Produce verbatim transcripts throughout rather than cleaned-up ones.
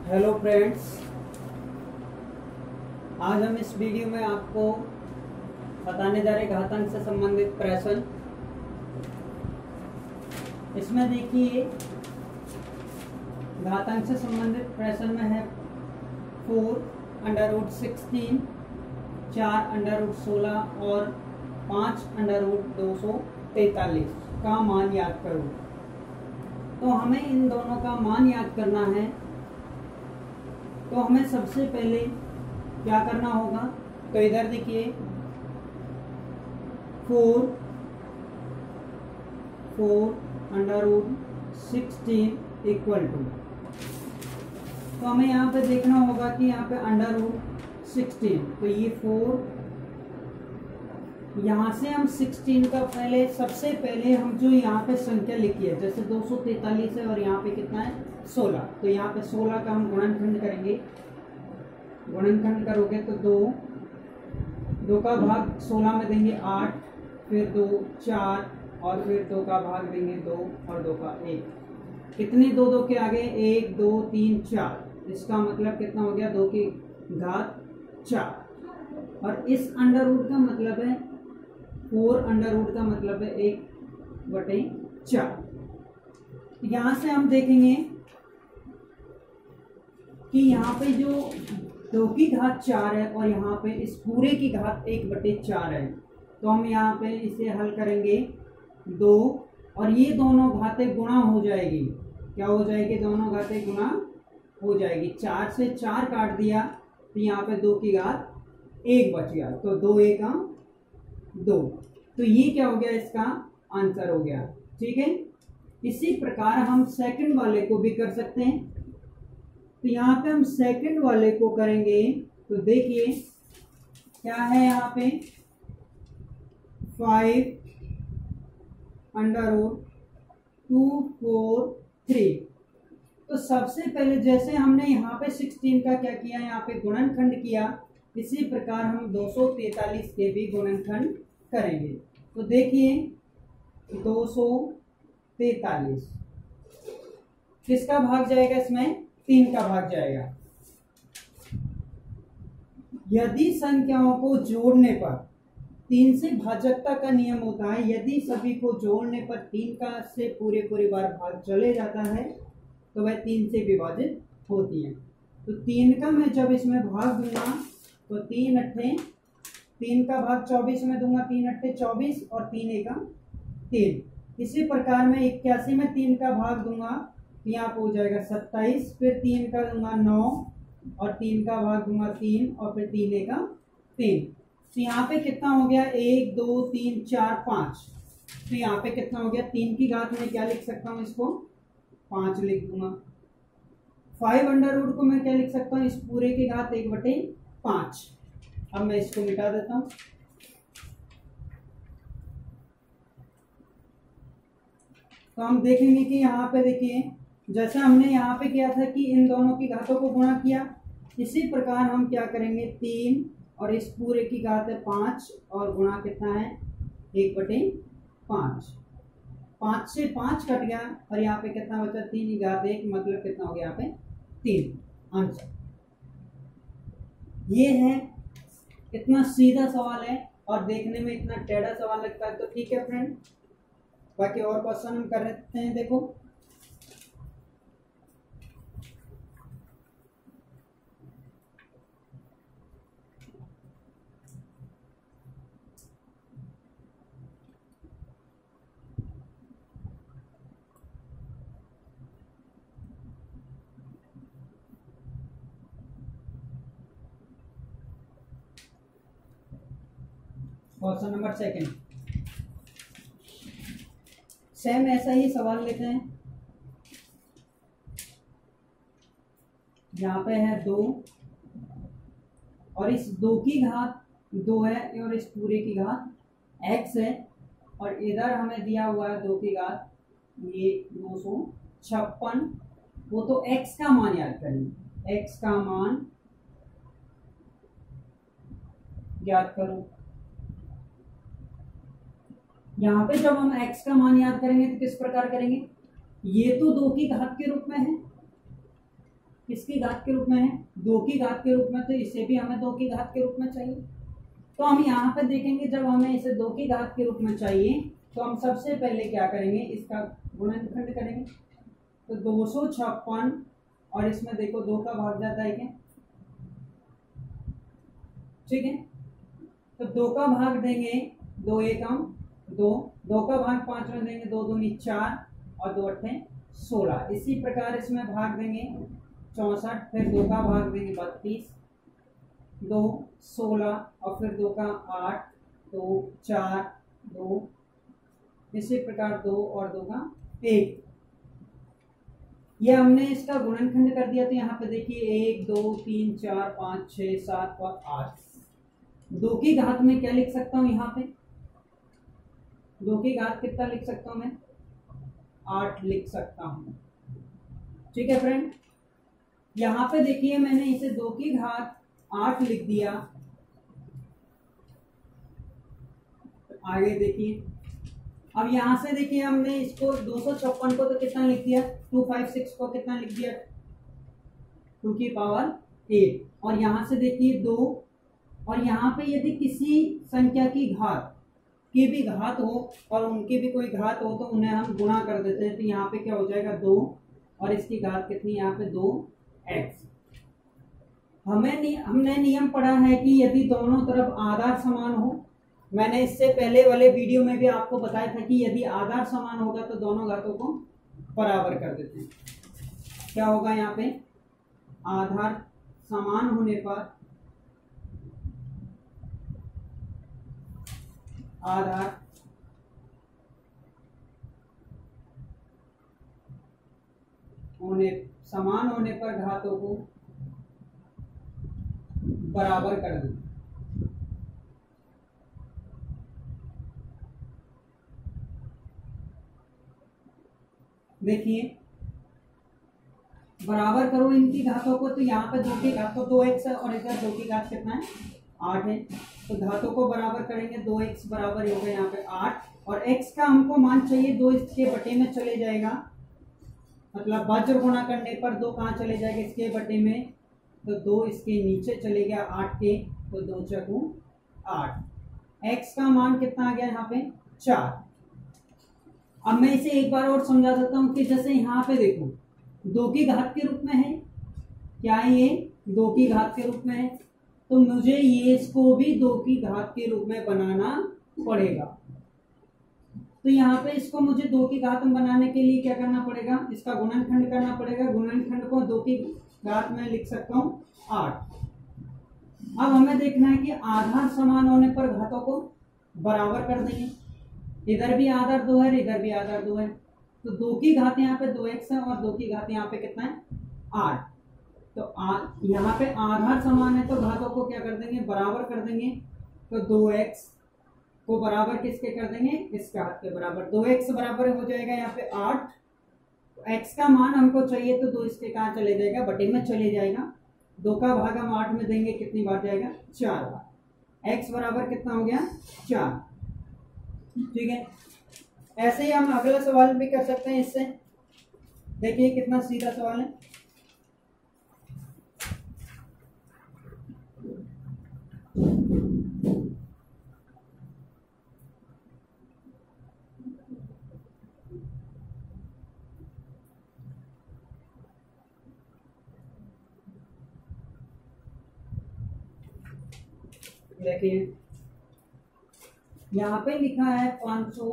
Hello friends, आज हम इस वीडियो में आपको बताने जा रहे घातांक से संबंधित प्रश्न। इसमें देखिए घातांक से संबंधित प्रश्न में है फोर अंडर रूट सिक्सटीन, चार अंडर रूट सोलह और पाँच अंडर रूट दो सौ तैतालीस का मान याद करो। तो हमें इन दोनों का मान याद करना है, तो हमें सबसे पहले क्या करना होगा। तो इधर देखिए four four under root sixteen equal to, तो हमें यहाँ पे देखना होगा कि यहाँ पे अंडर रूट सिक्सटीन, तो ये फोर, यहाँ से हम सिक्सटीन का पहले सबसे पहले हम जो यहाँ पे संख्या लिखी है, जैसे दो सौ तैतालीस है और यहाँ पे कितना है सोलह, तो यहाँ पे सोलह का हम गुणनखंड करेंगे। गुणनखंड करोगे तो दो दो का भाग सोलह में देंगे आठ, फिर दो चार और फिर दो का भाग देंगे दो और दो का एक। कितने दो दो के आगे एक दो तीन चार, इसका मतलब कितना हो गया दो की घात चार। और इस अंडर रूट का मतलब है फोर अंडर रूट का मतलब है एक बटे चार। यहां से हम देखेंगे कि यहाँ पे जो दो की घात चार है और यहाँ पे इस पूरे की घात एक बटे चार है, तो हम यहाँ पे इसे हल करेंगे दो और ये दोनों घातें गुणा हो जाएगी। क्या हो जाएगी? दोनों घातें गुणा हो जाएगी। चार से चार काट दिया तो यहाँ पे दो की घात एक बच गया, तो दो एक दो, तो ये क्या हो गया? इसका आंसर हो गया। ठीक है, इसी प्रकार हम सेकंड वाले को भी कर सकते हैं। तो यहाँ पे हम सेकंड वाले को करेंगे तो देखिए क्या है यहाँ पे five under root two four three. तो सबसे पहले जैसे हमने यहाँ पे सिक्सटीन का क्या किया, यहाँ पे गुणनखंड किया, इसी प्रकार हम दो सौ तैतालीस के भी गुणनखंड करेंगे। तो देखिए दो सौ तैतालीस किसका भाग जाएगा? इसमें तीन का भाग जाएगा। यदि संख्याओं को जोड़ने पर, तीन से भाजकता का नियम होता है, यदि सभी को जोड़ने पर तीन का से पूरे पूरे बार भाग चले जाता है तो वह तीन से विभाजित होती है। तो तीन का मैं जब इसमें भाग दूंगा तो तीन अट्ठे, तीन का भाग चौबीस में दूंगा, तीन अट्ठे चौबीस और तीन एका तीन। इसी प्रकार मैं इक्यासी में तीन का भाग दूंगा तो यहाँ पे हो जाएगा सत्ताईस, फिर तीन का दूंगा नौ और तीन का भाग दूंगा तीन और फिर तीन एका तीन। तो यहाँ पे कितना हो गया? एक दो तीन चार पाँच। तो यहाँ पे कितना हो गया? तीन की घात में क्या लिख सकता हूँ? इसको पाँच लिख दूंगा। फाइव अंडर रूट को मैं क्या लिख सकता हूँ? इस पूरे की घात एक बटे पाँच। अब मैं इसको मिटा देता हूँ। तो हम देखेंगे कि यहाँ पे देखिए जैसे हमने यहाँ पे किया था कि इन दोनों की घातों को गुणा किया, इसी प्रकार हम क्या करेंगे? तीन और इस पूरे की घात है पाँच और गुणा कितना है? एक बटे पाँच। पाँच से पाँच कट गया और यहाँ पे कितना बचा? तीन की घात एक, मतलब कितना हो गया यहाँ पे? तीन। आंसर ये है। इतना सीधा सवाल है और देखने में इतना टेढ़ा सवाल लगता है, तो ठीक है फ्रेंड, बाकी और क्वेश्चन हम कर लेते हैं। देखो क्वेश्चन नंबर सेकंड, सेम ऐसा ही सवाल लेते हैं। यहाँ पे है दो और इस दो की घात दो है और इस पूरे की घात एक्स है, और इधर हमें दिया हुआ है दो की घात ये दो सौ छप्पन। वो तो एक्स का मान याद करेंगे, एक्स का मान याद करो। यहाँ पे जब हम x का मान याद करेंगे तो किस प्रकार करेंगे? ये तो दो की घात के रूप में है, किसकी घात के रूप में है, दो की घात के रूप में, तो इसे भी हमें दो की घात के रूप में चाहिए। तो हम यहाँ पे देखेंगे जब हमें इसे दो की घात के रूप में चाहिए तो हम सबसे पहले क्या करेंगे, इसका गुणनखंड करेंगे। तो दो सौ छप्पन और इसमें देखो दो का भाग जाता है क्या, ठीक है। तो दो का भाग देंगे, दो एकम दो, दो का भाग पांच में देंगे, दो दूनी चार और दो अट्ठे सोलह। इसी प्रकार इसमें भाग देंगे चौसठ, फिर दो का भाग देंगे बत्तीस, दो सोलह और फिर दो का आठ, दो चार दो, इसी प्रकार दो और दो का एक। ये हमने इसका गुणनखंड कर दिया। तो यहाँ पे देखिए एक दो तीन चार पाँच छः सात और आठ। दो की घात में क्या लिख सकता हूँ, यहाँ पे दो की घात कितना लिख सकता हूँ मैं, आठ लिख सकता हूँ, ठीक है फ्रेंड। यहाँ पे देखिए मैंने इसे दो की घात आठ लिख दिया। आगे देखिए, अब यहां से देखिए हमने इसको दो सौ छप्पन को तो कितना लिख दिया, टू फाइव सिक्स को कितना लिख दिया, टू की पावर एट। और यहां से देखिए दो, और यहाँ पे यदि किसी संख्या की घात की भी घात हो और उनकी भी कोई घात हो तो उन्हें हम गुणा कर देते हैं। तो यहाँ पे क्या हो जाएगा, दो और इसकी घात कितनी, यहाँ पे दो एक्स। हमें नि, हमने नियम पढ़ा है कि यदि दोनों तरफ आधार समान हो, मैंने इससे पहले वाले वीडियो में भी आपको बताया था कि यदि आधार समान होगा तो दोनों घातों को बराबर कर देते हैं। क्या होगा यहाँ पे, आधार समान होने पर आधार होने समान होने पर घातों को बराबर कर दें। देखिए बराबर करो इनकी घातों को, तो यहाँ पे दो की घात तो दो एक्स है और इधर दो की घात कितना है, आठ है। तो घातों को बराबर करेंगे, दो एक्स बराबर हो गया यहाँ पे आठ, और एक्स का हमको मान चाहिए दो इसके बटे में चले जाएगा, मतलब वज्र गुणा करने पर दो कहाँ चले जाएगा, इसके बटे में, तो दो इसके नीचे चले गया आठ के, तो दो चकू आठ। एक्स का मान कितना आ गया यहाँ पे, चार। अब मैं इसे एक बार और समझा देता हूँ कि जैसे यहाँ पे देखो दो की घात के रूप में है, क्या है ये, दो की घात के रूप में है, तो मुझे ये इसको भी दो की घात के रूप में बनाना पड़ेगा। तो यहाँ पे इसको मुझे दो की घात में बनाने के लिए क्या करना पड़ेगा, इसका गुणनखंड करना पड़ेगा। गुणनखंड को दो की घात में लिख सकता हूँ आठ। अब हमें देखना है कि आधार समान होने पर घातों को बराबर कर देंगे। इधर भी आधार दो है, इधर भी आधार दो है, तो दो की घात यहाँ पे दो एक्स है और दो की घात यहाँ पे कितना है, आठ। तो यहाँ पे आधार समान है तो घातों को क्या कर देंगे, बराबर कर देंगे। तो दो एक्स को बराबर किसके कर देंगे, इस घात के बराबर। दो एक्स बराबर हो जाएगा यहाँ पे आठ। तो एक्स का मान हमको चाहिए तो दो इसके कहाँ चले जाएगा, बटे में चले जाएगा। दो का भाग हम आठ में देंगे, कितनी बार जाएगा, चार बार। एक्स बराबर कितना हो गया, चार, ठीक है। ऐसे ही हम अगला सवाल भी कर सकते हैं इससे। देखिए कितना सीधा सवाल है। देखिए यहाँ पे लिखा है पाँच सौ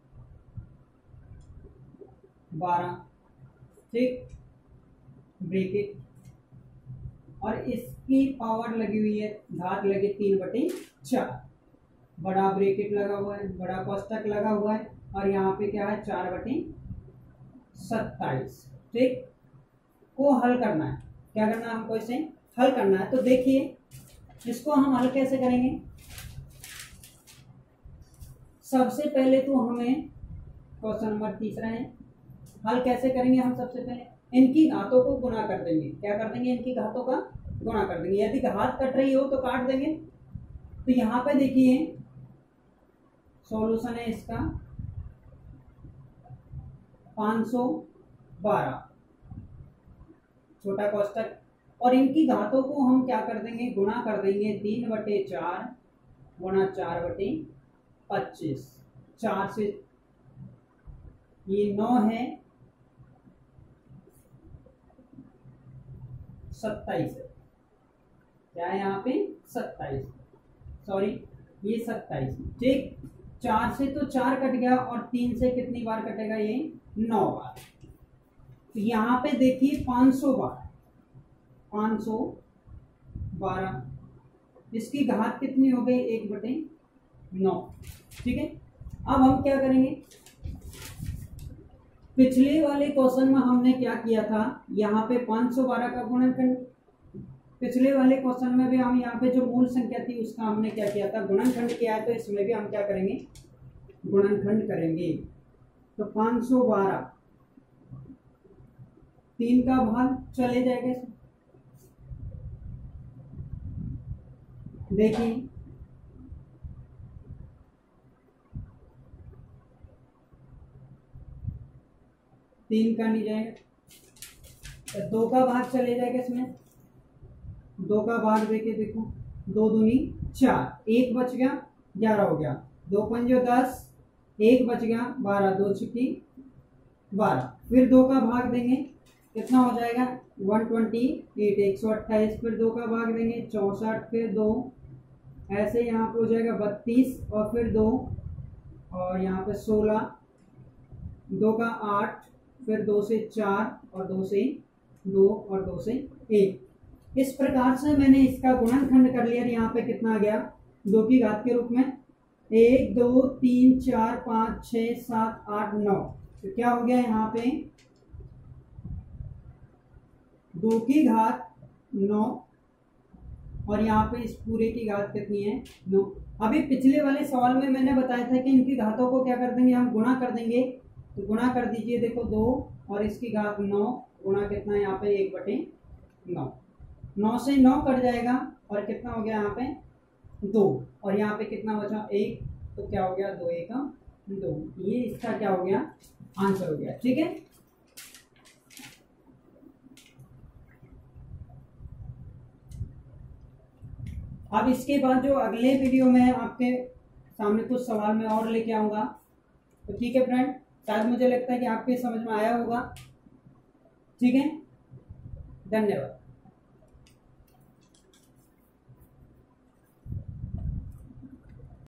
बारह, ठीक, ब्रैकेट, और इसकी पावर लगी हुई है, घात लगे तीन बटे चार, बड़ा ब्रैकेट लगा हुआ है, बड़ा कोष्टक लगा हुआ है, और यहाँ पे क्या है, चार बटे सत्ताईस, ठीक। को हल करना है, क्या करना है हमको, इसे हल करना है। तो देखिए इसको हम हल कैसे करेंगे। सबसे पहले तो हमें क्वेश्चन नंबर तीसरा है, हल कैसे करेंगे हम, सबसे पहले इनकी घातों को गुणा कर देंगे। क्या कर देंगे, इनकी घातों का गुणा कर देंगे। यदि घात कट रही हो तो काट देंगे। तो यहाँ पे देखिए सॉल्यूशन है इसका पाँच सौ बारह, छोटा कोष्टक, और इनकी घातों को हम क्या कर देंगे, गुणा कर देंगे। तीन बटे चार गुणा चार बटे पच्चीस, चार से ये नौ है, सत्ताईस है, क्या है यहाँ पे सत्ताईस, सॉरी ये सत्ताईस, ठीक। चार से तो चार कट गया और तीन से कितनी बार कटेगा, ये नौ बार। तो यहाँ पे देखिए पाँच सौ बार, पाँच सौ बारह, इसकी घात कितनी हो गई, एक बटे नौ, ठीक है। अब हम क्या करेंगे, पिछले वाले क्वेश्चन में हमने क्या किया था, यहाँ पे पाँच सौ बारह का गुणनखंड, पिछले वाले क्वेश्चन में भी हम यहाँ पे जो मूल संख्या थी उसका हमने क्या किया था, गुणनखंड किया है। तो इसमें भी हम क्या करेंगे, गुणनखंड करेंगे। तो पाँच सौ बारह, तीन का भाग चले जाएगा, देखिए तीन का नहीं जाएगा, तो दो का भाग चले जाएगा इसमें, दो का भाग देखिए, देखो दो दूनी चार, एक बच गया, ग्यारह हो गया, दो पंजो दस, एक बच गया, बारह, दो छिकी बारह, फिर दो का भाग देंगे, कितना हो जाएगा वन ट्वेंटी एट, एक सौ अट्ठाईस, फिर दो का भाग देंगे चौसठ, फिर दो, ऐसे यहाँ पे हो जाएगा बत्तीस, और फिर दो, और यहाँ पे सोलह, दो का आठ, फिर दो से चार, और दो से दो, और दो से एक। इस प्रकार से मैंने इसका गुणनखंड कर लिया। यहाँ पे कितना आ गया, दो की घात के रूप में एक, दो, तीन, चार, पाँच, छः, सात, आठ, नौ। तो क्या हो गया यहाँ पे, दो की घात नौ, और यहाँ पे इस पूरे की घात कितनी है, नौ। अभी पिछले वाले सवाल में मैंने बताया था कि इनकी घातों को क्या कर देंगे, हम गुणा कर देंगे। तो गुणा कर दीजिए, देखो दो और इसकी घात नौ, गुणा कितना है यहाँ पे, एक बटे नौ, नौ से नौ कट जाएगा, और कितना हो गया यहाँ पे दो, और यहाँ पे कितना बचा, एक, तो क्या हो गया, दो एक दो, ये इसका क्या हो गया, आंसर हो गया, ठीक है। अब इसके बाद जो अगले वीडियो में आपके सामने कुछ सवाल में और लेके आऊंगा, तो ठीक है फ्रेंड, शायद मुझे लगता है कि आपके समझ में आया होगा, ठीक है, धन्यवाद।